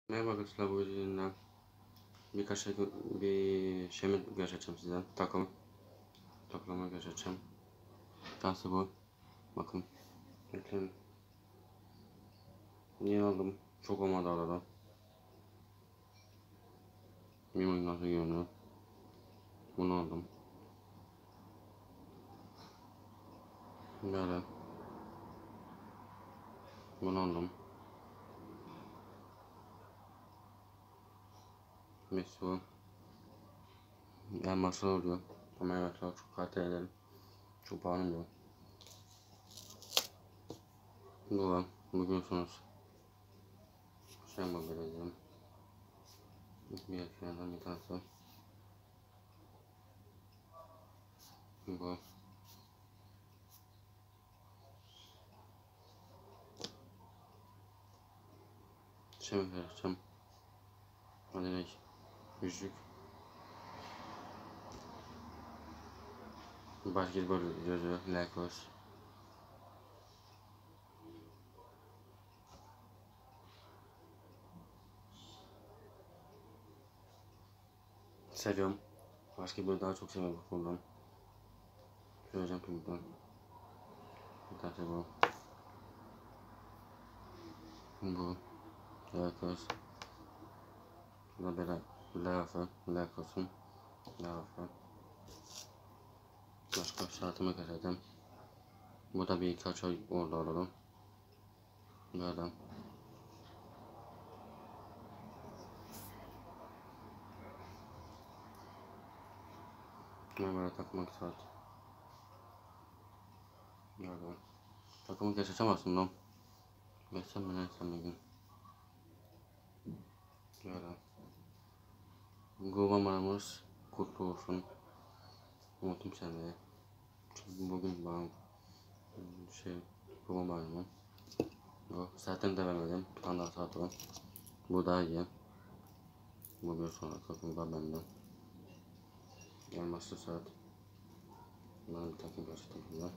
Merhaba arkadaşlar, bu videoda bir şey göstereceğim size. Takımı göstereceğim. Dansı bu. Bakın. Bakın. Niye aldım? Çok olmadı arada. Bilmiyorum nasıl görünüyor. Bunu aldım. Böyle. Bunu aldım. Messi bu. Elmaslı oluyor. Ama elmaslar çok kaliteli ederim. Çok pahalı oluyor. Bu var. Bugün sonrası. Sen bak vereceğim. Bir yakından bir tanesi. Bu. Şimdi vereceğim. Hadi yüzük. Basketbol yazıyor. Lakers. Seviyorum. Basketbolu daha çok seviyorum futboldan. Söyleyeceğim futboldan. Bir tane bu. Bu. Lakers. Bu da Lakers'ın. Başka saatime kaçacağım. Bu da birkaç ay orada alalım. Böyle. Böyle takmak saat. Böyle. Takımı geçeceğim aslında. Geçsem mi neyse bir gün. Böyle. Guvamanımız kutlu olsun. Unuttum seni. Çünkü bugün bana Guvamanımı. Zaten de vermedim. Bir tane daha saat var. Bu daha iyi. Bugün sonra takım var benden. Elmaslı saat. Bunları bir takım göstereyim size.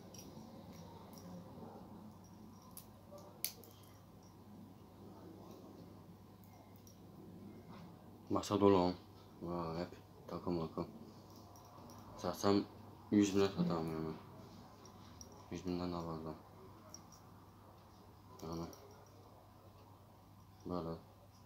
Masa dolu. Hep takım. Satsam 100.000'e satarım yani. 100.000'den daha fazla. Yani böyle.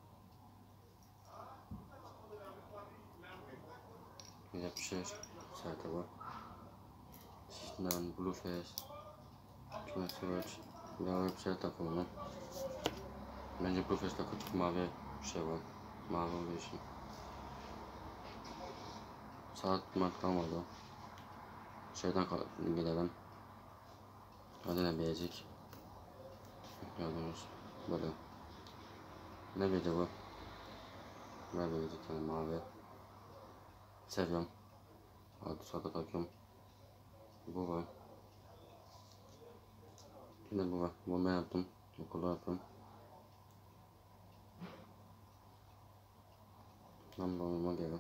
Bir de bir şey saati var. Sizden Blueface. Kime Switch. Bir bir şey takımı. Bence Blueface takı çok mavi şey var. Mavi olduğu için. Saat mat kalmadı. Şeyden gidelim. Hadi ne beğecek. Gördünüz. Böyle. Ne beğecek bu? Ne beğecek yani mavi. Seviyorum. Altı saate takıyorum. Bu var. Yine bu var. Bunu ben yaptım. Okulda yaptım. Tam dolma gelin.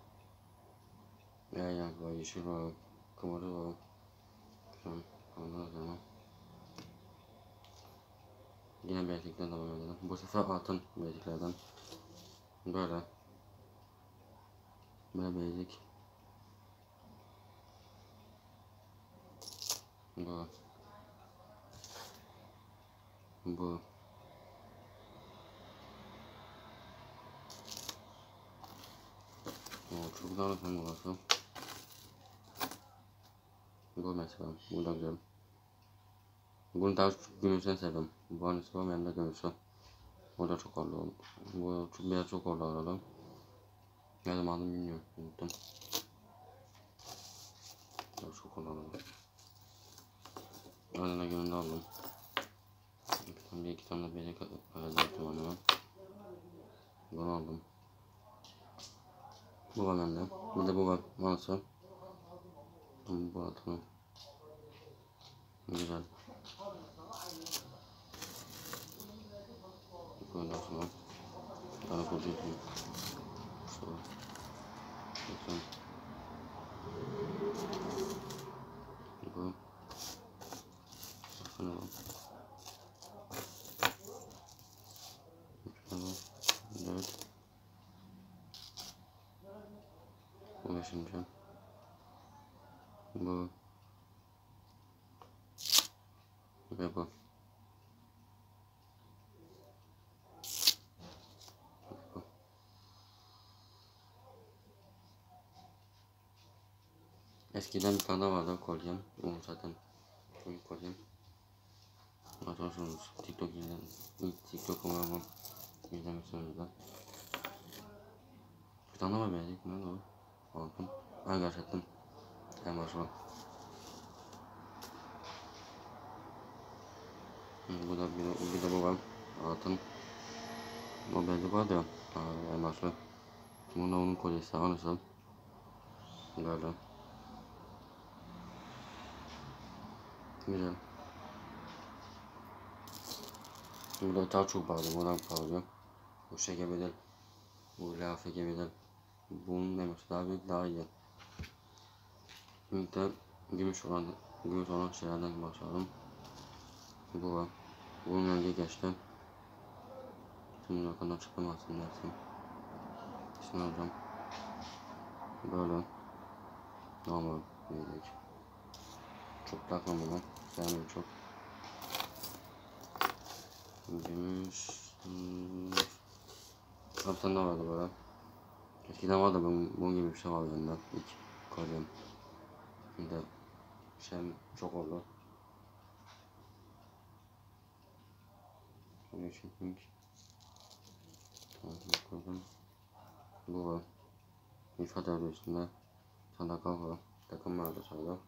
Yayyak var, yeşil var, kıvırı var. Tamam, ondan sonra. Yine bileklikten devam edelim. Bu sefer altın bilekliklerden. Böyle. Böyle bileklik. Bu. Bu. Çok güzel bir burası. Bu mesela. Bu da güzel. Bunu daha çok gümüşten seviyorum. Bu annesi var, benim de gümüşü. O da çok oldu. Bu biraz çok oldu arada. Ne zaman aldım bilmiyorum. Unuttum. Çok oldu arada. Öyle gününde aldım. Bir iki tane bilek ayarlattım anneme. Bunu aldım. Bu var bende. Bir de bu var. Nasıl? Bu altını. Güzel. Böyle sonra. Daha koca için. Sonra. Bakın. Bu. Bakın o. Bu. 15. Bu ve bu. Eskiden bir tane daha vardı kolyem. Onu zaten kolyem. Atıyorsunuz TikTok izleyin. İlk TikTok umarım izlemişsinizdir. Bir tane var beğendik. Ne o? Altın. Ha gerçekten. Hem var. Bu da bir de bu var. Altın. O belli var ya. Elması. Bunda onun kolyesi aynısı. Böyle. Güzel. Burada daha çok pahalı. Buradan pahalı. Bu çekebilir. Bu laf çekebilir. Bunun elması daha büyük, daha iyi. İlk de gümüş olan şeylerden başlayalım. Bu var. Bunun önce geçti. Şimdi yakından çıkamazsın dersin. İsmi alacağım. Böyle. Normal. Büyüdük. Çok takmam bunu. Sevmiyorum çok. Gümüş. Bir tane daha vardı böyle. Eskiden vardı bunun gibi bir şey vardı benden. İlk kolyem. Şimdi şeyim çok oldu. Bunu çekmek. Koydum. Bu var. İfade adı üstünde. Sandakal var. Takım vardı sayıda.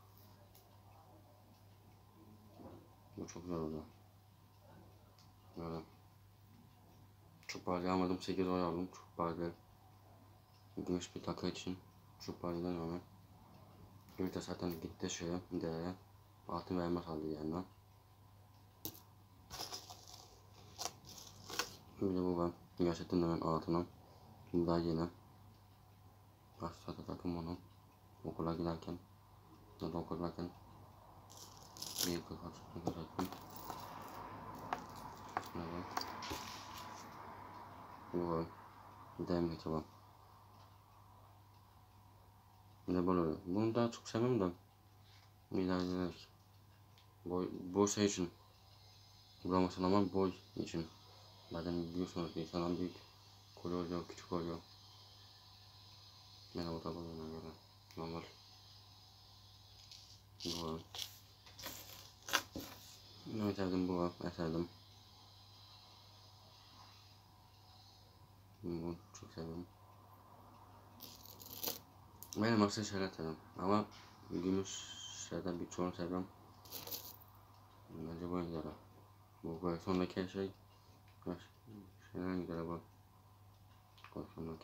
Bu çok güzel oldu. Böyle. Çok pahalı almadım. 8 oy aldım. Çok pahalı. Gümüş bir takı için. Çok pahalıdan ama. Gümüş de zaten gitti şeye. Değere. Altın vermez aldı yanına. Bir de bu var. Gerçekten de ben altına. Bu da yine. Aşağıda takım onu. Okula giderken. Ya da okuldayken. Bir yıl kaçırdım. Evet. Bu var. Bir de emniyeti var. Bir de böyle. Bunu daha çok sevmem de. İlerleyelim. Boy şey için. Bulamazsın ama boy için. Zaten biliyorsunuz ki insanlar büyük oluyor, küçük oluyor. Ben o da bana göre normal. Bu var. Ne sevdim bu var. Ne sevdim. Bunu çok sevdim. Benim aslında şeyler sevdim. Ama gümüş şeyden birçoğunu sevmem. Bence bu en güzel. Bu koleksiyondaki şey şeyler en güzel bu. Koleksiyondaki.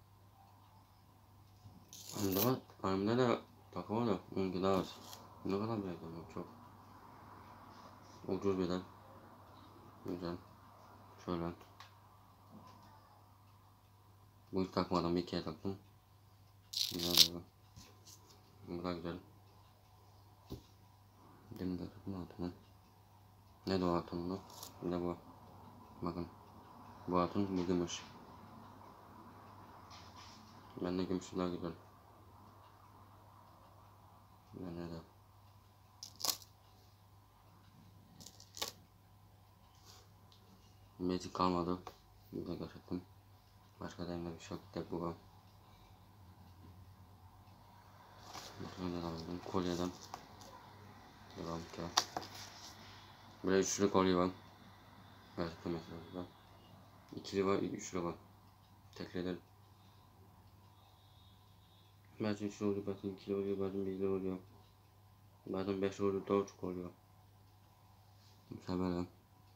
Annemde de takım var da onunki daha az. Ne kadar bir çok. Ucuz birden. Güzel. Şöyle. Bu hiç takmadan bir kere taktım. Güzel oldu. Bu da güzel. Demin de takım altına. Ne de o altın bu? Ne bu? Bakın. Bu altın bu gümüş. Ben de gümüşü daha güzel. Ben de. Mezik kalmadı. Bir de gerçekten. Başka da bir şey yok. Tek bu var. Şöyle aldım. Kolyeden. Devam ki. Böyle üçlü kolye var. Gerçekten mesela. İkili var, üçlü var. Tekledir. Bazen üçlü oluyor, bazen ikili oluyor, bazen birli oluyor. Bazen 5 oluyor, 4 oluyor. Mesela böyle.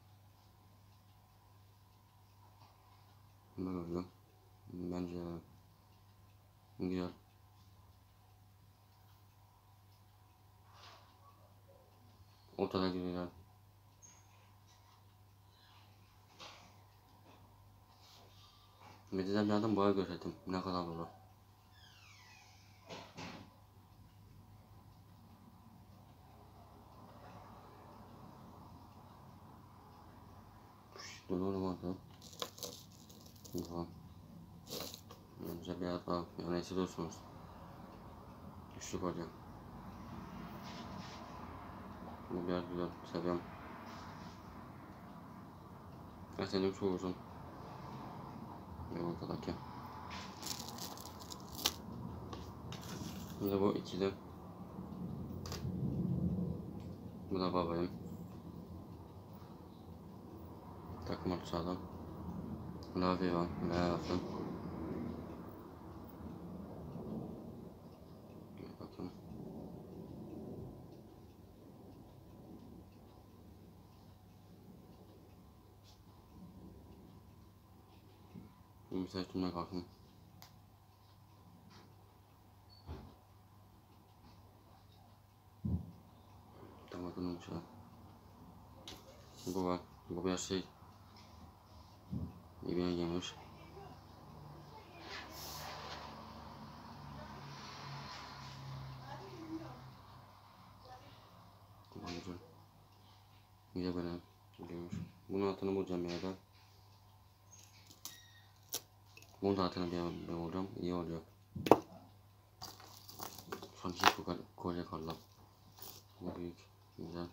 Böyle oluyor. Bence güzel. Ortada güzel. Mediden bir adam boya gösterdim. Ne kadar olur. Doğru vardı. Tamam. Önce biraz daha yani hissediyorsunuz. Üçlü kolye. Bu biraz güzel. Seviyorum. Senin çok uzun. Ve ortadaki. Şimdi bu ikili. Bu da babayım. Takım orta adam. Bu da Viva. Bu da Eraf'ın. Bakın. Bir seçimine kalkın. Bakın şey. Bu var. Bu biraz şey. İbine yemiş. Güzel. Güzel böyle yemiş. Bunun altını bulacağım bir yerden. Bunun da altını bir bulacağım. İyi oluyor. Son iki kolye kaldı. Bu büyük. Güzel.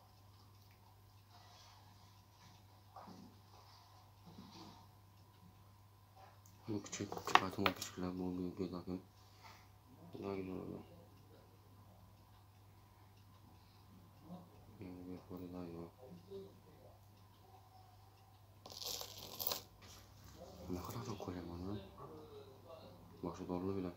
Bu küçük. Çıkartım o küçükler. Bu büyük bir takım. Daha güzel oluyor. Bir kolye daha iyi. Ne kadar çok kolye var lan. Başı dolu bile.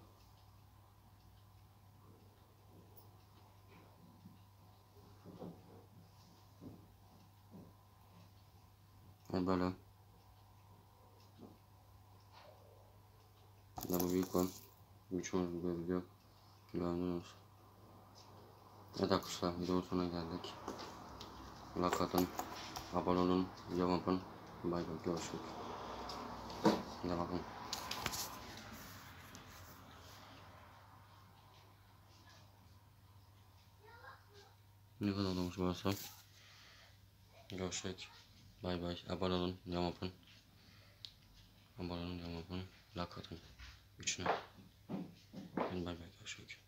Böyle. Ya bu büyük var. Birçoğunuz görebiliyor. Gördünüz. Evet arkadaşlar, videonun sonuna geldik. Like atın, abone olun, yorum yapın. Bay bay, görüşürüz. Hadi bakın. Ne kadar olmuş varsa. Görüşürüz. Bay bay, abone olun, yorum yapın. Abone olun, yorum yapın. Like atın. Üçüne. Bay bay, görüşürüz.